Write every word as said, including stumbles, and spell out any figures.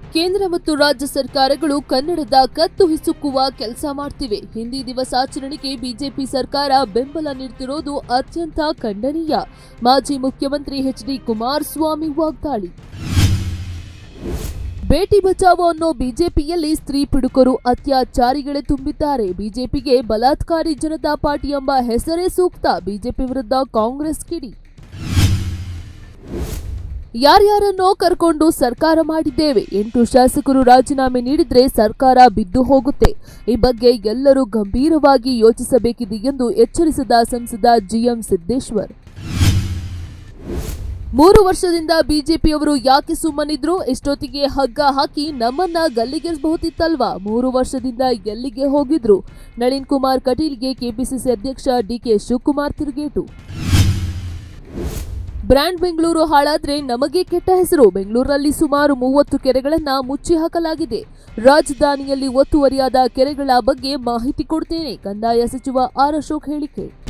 ಕೇಂದ್ರ ಮತ್ತು ರಾಜ್ಯ ಸರ್ಕಾರಗಳು ಕನ್ನಡದ ಕತ್ತು ಹಿಸುಕುವ ಕೆಲಸ ಮಾಡ್ತಿವೆ. ಹಿಂದಿ ದಿವಸಾಚರಣೆಗೆ ಬಿಜೆಪಿ ಸರ್ಕಾರ ಬೆಂಬಲ ನೀಡುತ್ತಿರುವುದು ಅತ್ಯಂತ ಖಂಡನೀಯ. ಮಾಜಿ ಮುಖ್ಯಮಂತ್ರಿ ಎಚ್ ಡಿ ಕುಮಾರಸ್ವಾಮಿ ವಾಗ್ದಾಳಿ. ಬೇಟಿ ಬಚಾವೋ ಅನ್ನೋ ಬಿಜೆಪಿಯಲ್ಲಿ ಸ್ತ್ರೀ ಪಿಡುಕರು ಅತ್ಯಾಚಾರಿಗಳೇ ತುಂಬಿದ್ದಾರೆ. ಬಿಜೆಪಿಗೆ ಬಲಾತ್ಕಾರಿ ಜನತಾ ಪಾರ್ಟಿ ಎಂಬ ಹೆಸರೇ ಸೂಕ್ತ. ಬಿಜೆಪಿ ವಿರುದ್ಧ ಕಾಂಗ್ರೆಸ್ ಕಿಡಿ. ಯಾರ್ಯಾರನ್ನೋ ಕರ್ಕೊಂಡು ಸರ್ಕಾರ ಮಾಡಿದ್ದೇವೆ. ಎಂಟು ಶಾಸಕರು ರಾಜೀನಾಮೆ ನೀಡಿದ್ರೆ ಸರ್ಕಾರ ಬಿದ್ದು ಹೋಗುತ್ತೆ. ಈ ಬಗ್ಗೆ ಎಲ್ಲರೂ ಗಂಭೀರವಾಗಿ ಯೋಚಿಸಬೇಕಿದೆ ಎಂದು ಎಚ್ಚರಿಸಿದ ಸಂಸದ ಜಿಎಂ ಸಿದ್ದೇಶ್ವರ್. ಮೂರು ವರ್ಷದಿಂದ ಬಿಜೆಪಿಯವರು ಯಾಕೆ ಸುಮ್ಮನಿದ್ರು? ಇಷ್ಟೊತ್ತಿಗೆ ಹಗ್ಗ ಹಾಕಿ ನಮ್ಮನ್ನ ಗಲ್ಲಿಗೇರಿಸಬಹುದಿತ್ತಲ್ವಾ? ಮೂರು ವರ್ಷದಿಂದ ಎಲ್ಲಿಗೆ ಹೋಗಿದ್ರು? ನಳಿನ್ ಕುಮಾರ್ ಕಟೀಲ್ಗೆ ಕೆಪಿಸಿಸಿ ಅಧ್ಯಕ್ಷ ಡಿಕೆ ಶಿವಕುಮಾರ್ ತಿರುಗೇಟು. ಬ್ರ್ಯಾಂಡ್ ಬೆಂಗಳೂರು ಹಾಳಾದ್ರೆ ನಮಗೆ ಕೆಟ್ಟ ಹೆಸರು. ಬೆಂಗಳೂರಲ್ಲಿ ಸುಮಾರು ಮೂವತ್ತು ಕೆರೆಗಳನ್ನ ಮುಚ್ಚಿ ಹಾಕಲಾಗಿದೆ. ರಾಜಧಾನಿಯಲ್ಲಿ ಒತ್ತುವರಿಯಾದ ಕೆರೆಗಳ ಬಗ್ಗೆ ಮಾಹಿತಿ ಕೊಡ್ತೇನೆ. ಕಂದಾಯ ಸಚಿವ ಆರ್ ಅಶೋಕ್ ಹೇಳಿಕೆ.